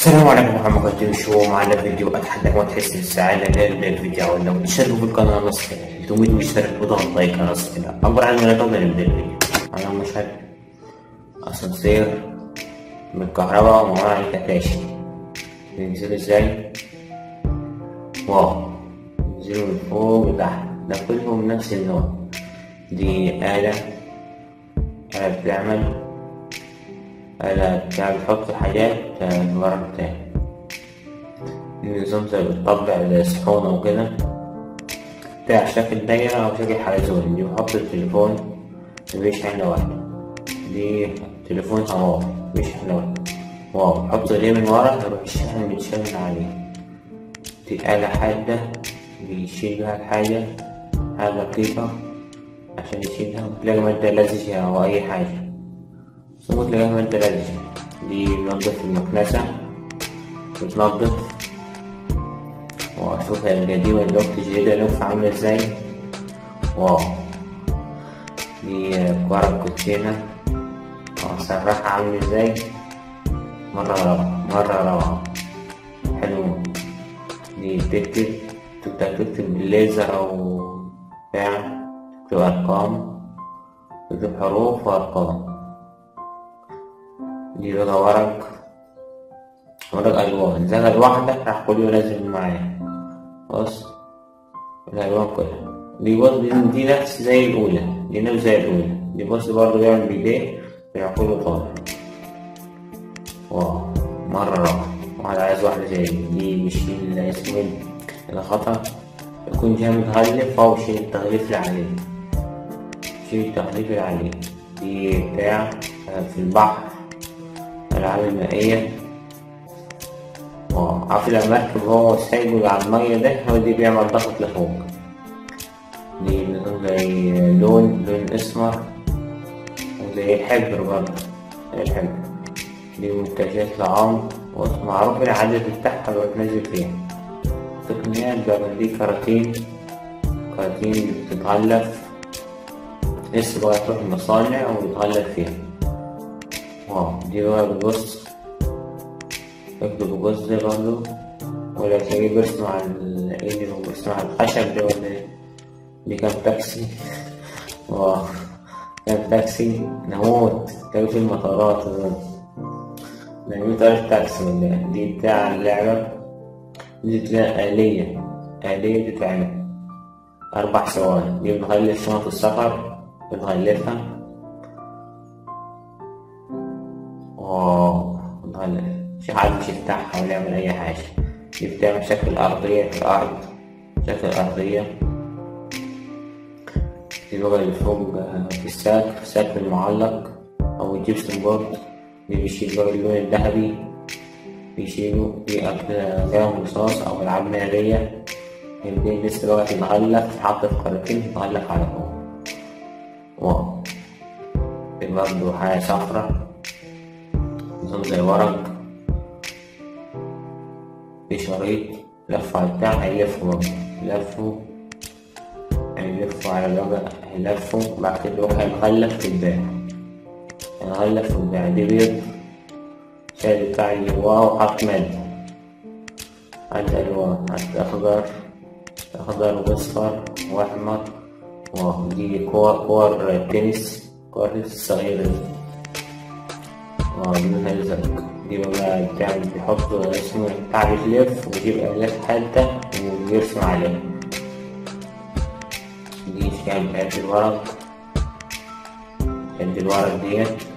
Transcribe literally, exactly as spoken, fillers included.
السلام عليكم ورحمة الله وبركاته. شو معنا فيديو أتحدث وتحس بالسعادة لأن الفيديو لو تشتركوا في القناة نص كده تريدوا مشترك وضغط لايك نص كده عبر عن لا تقدر نبدأ الفيديو. أنا مشهد أسانسير من الكهرباء ومعاه الكتاشي بينزلوا ازاي؟ واو، بينزلوا من فوق لتحت، ده كلهم نفس النوع. دي آلة آلة بتعمل آلة بتاع بتحط حاجات في الورق بتاعي. النظام زي بتطبع الصحون وكده بتاع شكل دايرة أو شكل حلزون. دي بحط التليفون بيشحن لوحده. دي تليفون هواوي بيشحن لوحده. واو، بحط ايديه من ورا يروح الشحن متشال عليه. دي آلة حادة بيشيل بيها الحاجة، حاجة دقيقة عشان يشيلها. تلاقي مادة لزجة أو أي حاجة ثم تلاقيها مادة لزجة. دي بنضف المكنسة بتنضف. وأشوف القديمة اللوفة الجديدة اللوفة عاملة ازاي. واو، دي ورق كوتشينة وأسرحها عاملة ازاي. مرة روعة مرة روعة حلو. دي بتكتب تقدر تكتب بالليزر أو بتاع، تكتب أرقام، تكتب حروف وأرقام. دي بقى ورق ورق ألوان زي الواحدة راح كله لازم معايا. بص الألوان كلها. دي بص دي نفس زي الأولى، دي نفس زي الأولى. دي بص برضه بيعمل بإيديه بيروح كله طالع. واو مرة روعة. واحد عايز واحدة زي دي. دي بيشيل اسمه الخطأ يكون جاي متغلف أو يشيل التغليف اللي عليه. يشيل التغليف اللي عليه. دي بتاع في البحر، الألعاب المائية. واو، عارف المركب هو سايبه على المية ده، هو دي بيعمل ضغط لفوق. دي زي لون لون أسمر وزي الحبر برضه زي الحبر. دي منتجات طعام ومعروف العدد بتاعها اللي بتنزل فيها. تقنيات بقى دي كراتين كراتين بتتغلف لسه بقى تروح المصانع ويتغلف فيها. واو، دي بقى بتبص يكتب بص ده برضه، ولا تلاقيه بيرسم على الإيد وبيرسم على الخشب ده ولا ايه. دي كام تاكسي. واو، كام تاكسي نموت. تلاقي في المطارات نعمل طريقة تاكسي ولا ايه. دي بتاع اللعبة. دي تلاقي آلية آلية تتعمل أربع ثواني. دي بنغلف شنط السفر بنغلفها. واو، بنغلف مش حد مش يفتحها ولا يعمل أي حاجة. دي بتعمل شكل أرضية في الأرض، شكل أرضية. دي بقى اللي فوق في الساك في الساك المعلق أو الجبسون بورد. دي بيشيل بقى اللون الذهبي بيشيلوا في قلم رصاص أو ألعاب نارية. يمكن لسه بقى تتغلف تتحط في قارتين تتغلف على فوق. واو، في برضه حاجة صفرا نظام زي ورق. في شريط لف على البتاع هيلفوا برضه يلفوا هيلفوا على الوجه هيلفوا بعد كده يروح هيتغلف في الباع هيتغلف في الباع. دي بيض شايل بتاع جواه وحط مادة عند ألوان عند أخضر أخضر وأصفر وأحمر. واو، دي كور كور تنس كور تنس الصغيرة دي. واو، لونها أزرق. دي بقى بتاع بيحط اسمه بتاع بيلف ويجيب آلات حادة ويرسم عليها. دي شكل بتاعت الورق. شد الورق ديت